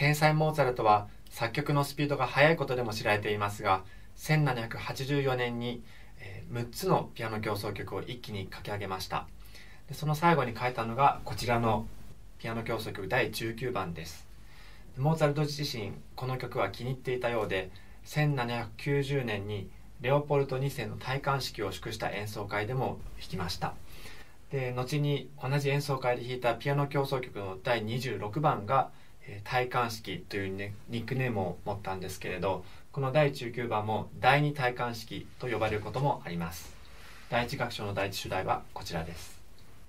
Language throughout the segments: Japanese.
天才モーツァルトは作曲のスピードが速いことでも知られていますが、1784年に6つのピアノ協奏曲を一気に書き上げました。でその最後に書いたのがこちらのピアノ協奏曲第19番です。モーツァルト自身この曲は気に入っていたようで、1790年にレオポルト2世の戴冠式を祝した演奏会でも弾きました。で後に同じ演奏会で弾いたピアノ協奏曲の第26番が戴冠式という、ニックネームを持ったんですけれど、この第19番も第二戴冠式と呼ばれることもあります。第一楽章の第一主題はこちらです。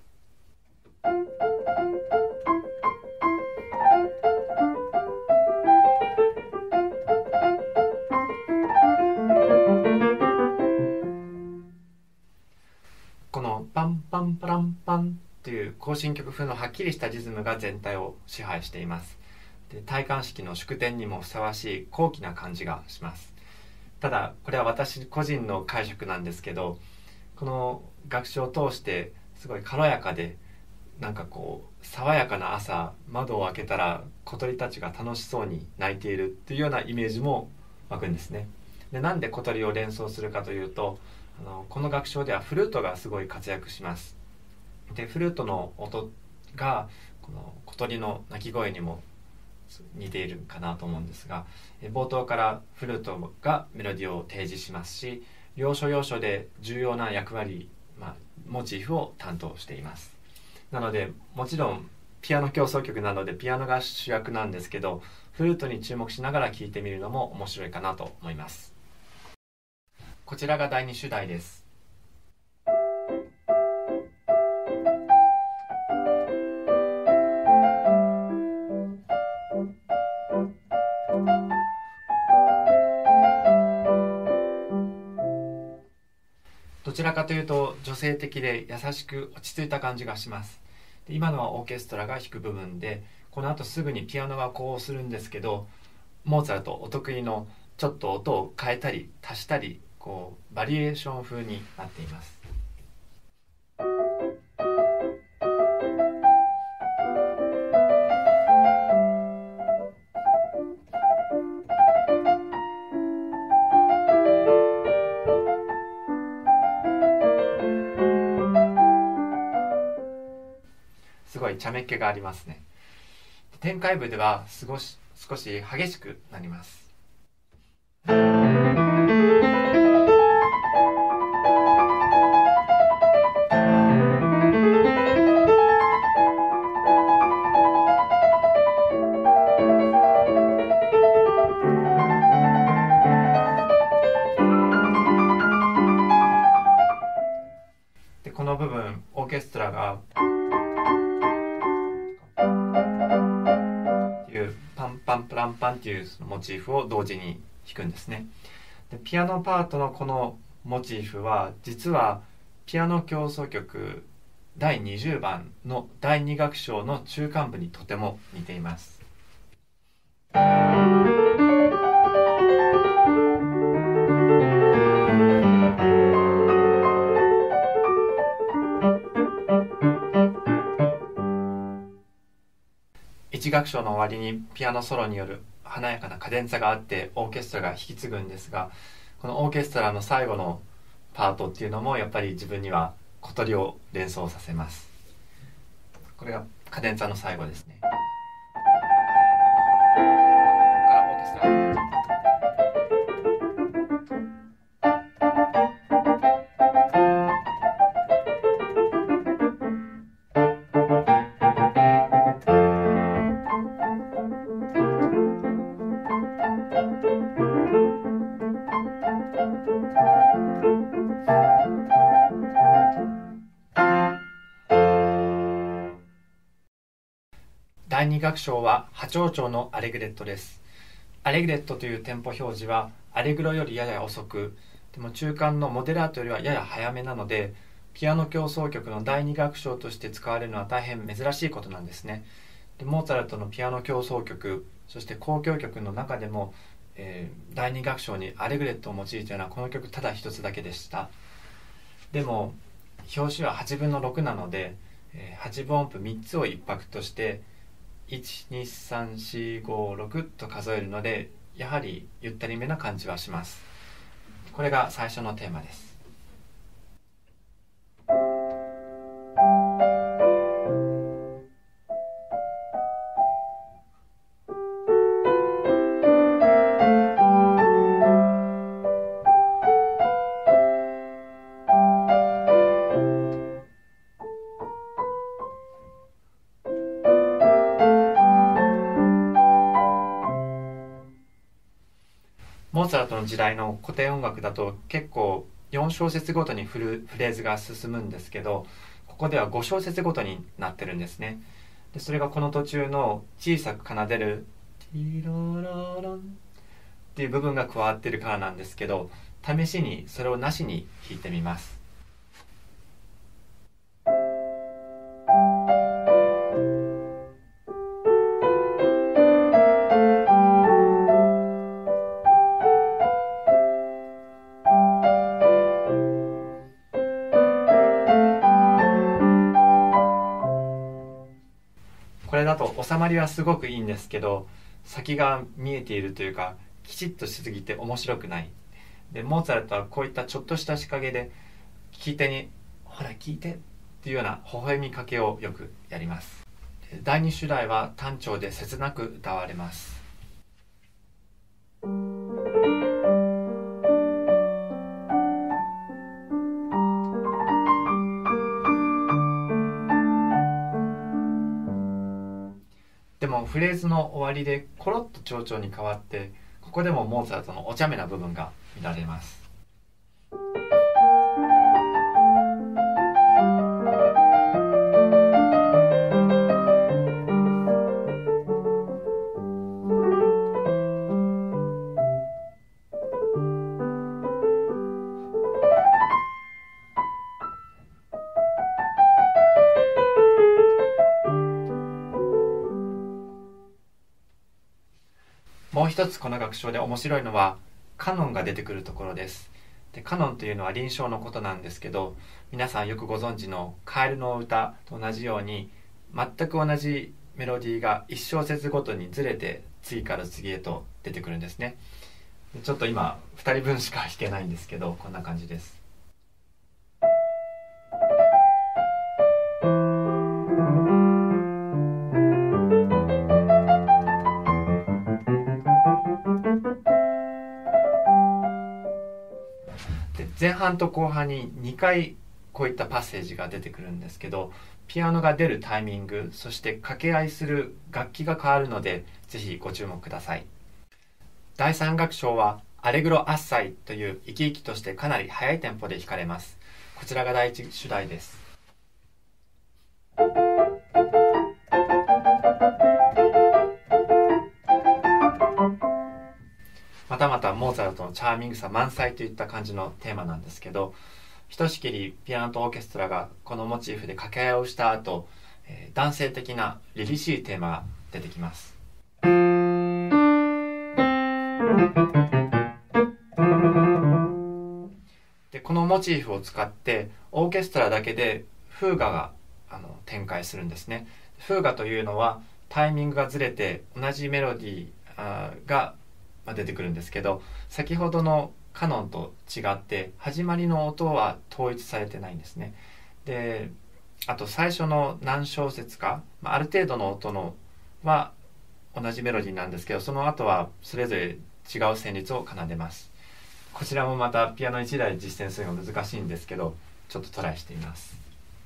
このパンパンパランパンという行進曲風のはっきりしたリズムが全体を支配しています。で戴冠式の祝典にもふさわしい高貴な感じがします。ただこれは私個人の解釈なんですけど、この楽章を通してすごい軽やかで、なんかこう爽やかな朝、窓を開けたら小鳥たちが楽しそうに鳴いているっていうようなイメージも湧くんですね。でなんで小鳥を連想するかというと、この楽章ではフルートがすごい活躍します。でフルートの音がこの小鳥の鳴き声にも似ているかなと思うんですが、冒頭からフルートがメロディーを提示しますし、要所要所で重要な役割、モチーフを担当しています。なのでもちろんピアノ協奏曲なのでピアノが主役なんですけど、フルートに注目しながら聴いてみるのも面白いかなと思います。こちらが第2主題です。どちらかというと女性的で優しく落ち着いた感じがします。で今のはオーケストラが弾く部分で、この後すぐにピアノがこうするんですけど、モーツァルトお得意のちょっと音を変えたり足したり、こうバリエーション風になっています。すごい茶目っ気がありますね。展開部では少し激しくなります。でこの部分オーケストラがパンパンプランパンっていうモチーフを同時に弾くんですね。でピアノパートのこのモチーフは実はピアノ協奏曲第20番の第2楽章の中間部にとても似ています。1楽章の終わりにピアノソロによる華やかなカデンツァがあってオーケストラが引き継ぐんですが、このオーケストラの最後のパートっていうのもやっぱり自分には小鳥を連想させます。これがカデンツァの最後ですね。ここからオーケストラ第2楽章は波長調のアレグレットです。アレグレットというテンポ表示はアレグロよりやや遅く、でも中間のモデラートよりはやや速めなので、ピアノ協奏曲の第2楽章として使われるのは大変珍しいことなんですね。でモーツァルトのピアノ協奏曲、そして交響曲の中でも、第2楽章にアレグレットを用いているのはこの曲ただ一つだけでした。でも表紙は8分の6なので、8分音符3つを1拍として 12345と数えるので、やはりゆったりめな感じはします。これが最初のテーマです。モーツァルトの時代の古典音楽だと結構4小節ごとにフレーズが進むんですけど、ここでは5小節ごとになってるんですね。でそれがこの途中の小さく奏でるティロロロンっていう部分が加わってるからなんですけど、試しにそれをなしに弾いてみます。これだと収まりはすごくいいんですけど、先が見えているというか、きちっとしすぎて面白くない。でモーツァルトはこういったちょっとした仕掛けで聞き手にほら聞いてっていうような微笑みかけをよくやります。第二主題は単調で切なく歌われます。でもフレーズの終わりでコロッと長調に変わって、ここでもモーツァルトのお茶目な部分が見られます。もう一つこの楽章で面白いのはカノンが出てくるところです。でカノンというのは臨床のことなんですけど、皆さんよくご存知のカエルの歌と同じように全く同じメロディーが1小節ごとにずれて次から次へと出てくるんですね。でちょっと今2人分しか弾けないんですけど、こんな感じです。前半と後半に2回こういったパッセージが出てくるんですけど、ピアノが出るタイミング、そして掛け合いする楽器が変わるので、ぜひご注目ください。第3楽章はアレグロ・アッサイという生き生きとしてかなり速いテンポで弾かれます。こちらが第1主題です。またまたモーツァルトのチャーミングさ満載といった感じのテーマなんですけど、ひとしきりピアノとオーケストラがこのモチーフで掛け合いをした後、男性的な凛々しいテーマが出てきます。でこのモチーフを使ってオーケストラだけでフーガが展開するんですね。フーガというのはタイミングがずれて同じメロディーが出てくるんですけど、先ほどのカノンと違って始まりの音は統一されてないんですね。であと最初の何小節か、ある程度の音のは同じメロディーなんですけど、その後はそれぞれ違う旋律を奏でます。こちらもまたピアノ1台で実践するのが難しいんですけど、ちょっとトライしてみます。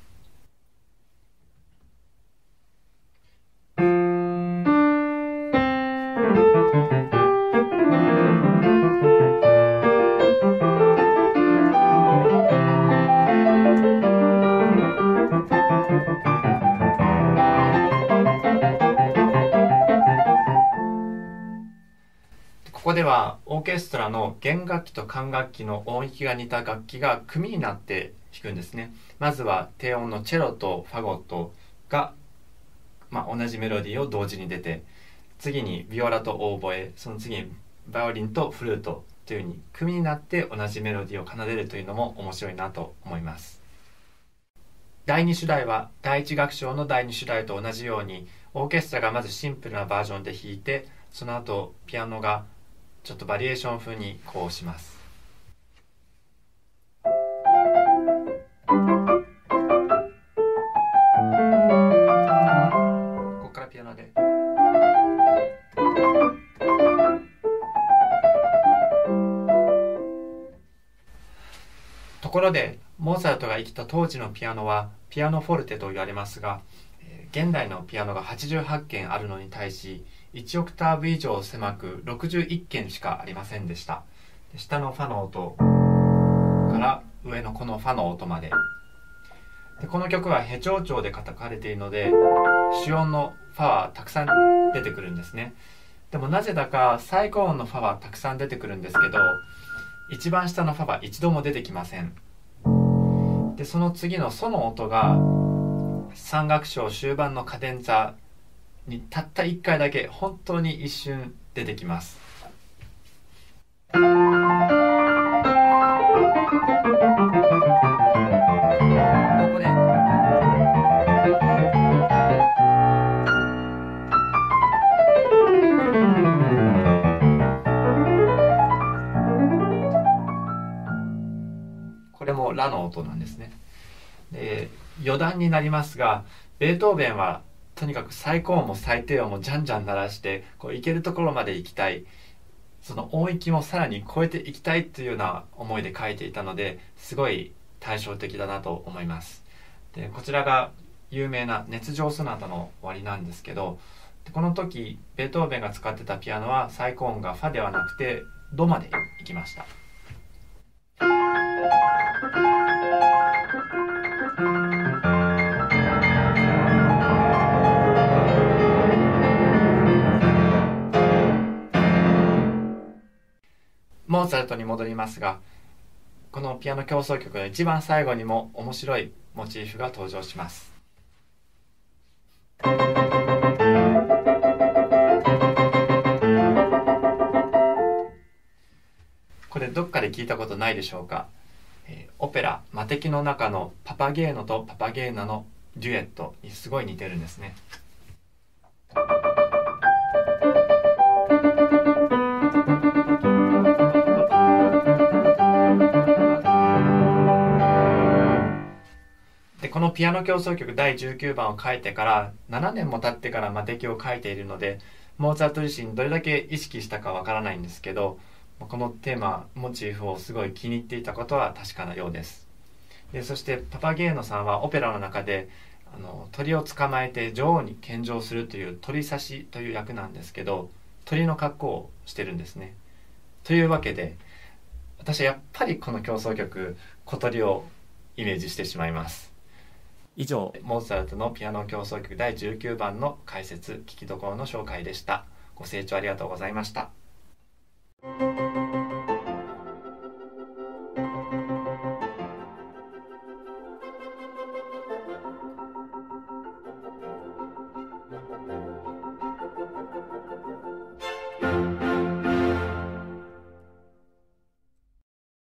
ここではオーケストラの弦楽器と管楽器の音域が似た楽器が組になって弾くんですね。まずは低音のチェロとファゴットが、同じメロディーを同時に出て、次にビオラとオーボエ、その次にバイオリンとフルートというふうに組になって同じメロディーを奏でるというのも面白いなと思います。 第2主題は第1楽章の第2主題と同じようにオーケストラがまずシンプルなバージョンで弾いて、その後ピアノがちょっとバリエーション風にこうします。ここからピアノで。ところでモーツァルトが生きた当時のピアノはピアノフォルテと言われますが、現代のピアノが88件あるのに対し1オクターブ以上狭く61件しかありませんでした。下のファの音から上のこのファの音まで。この曲はヘ長調で書かれているので主音のファはたくさん出てくるんですね。でもなぜだか最高音のファはたくさん出てくるんですけど、一番下のファは一度も出てきません。でその次のソの音が3楽章終盤のカデンツァにたった1回だけ本当に一瞬出てきます。ここでこれもラの音なんですね。で余談になりますが、ベートーベンはとにかく最高音も最低音もじゃんじゃん鳴らしてこういけるところまで行きたい、その音域もさらに超えていきたいというような思いで書いていたので、すごい対照的だなと思います。でこちらが有名な熱情ソナタの終わりなんですけど、この時ベートーベンが使ってたピアノは最高音がファではなくてドまで行きました。モーツァルトに戻りますが、このピアノ協奏曲の一番最後にも面白いモチーフが登場します。これどっかで聞いたことないでしょうか。オペラ「魔笛」の中のパパゲーノとパパゲーナのデュエットにすごい似てるんですね。でこのピアノ協奏曲第19番を書いてから7年も経ってから魔笛を書いているので、モーツァルト自身どれだけ意識したかわからないんですけど、このテーマモチーフをすごい気に入っていたことは確かなようです。でそしてパパゲーノさんはオペラの中で鳥を捕まえて女王に献上するという鳥刺しという役なんですけど、鳥の格好をしてるんですね。というわけで私はやっぱりこの協奏曲小鳥をイメージしてしまいます。以上、モーツァルトのピアノ協奏曲第19番の解説、聴きどころの紹介でした。ご清聴ありがとうございました。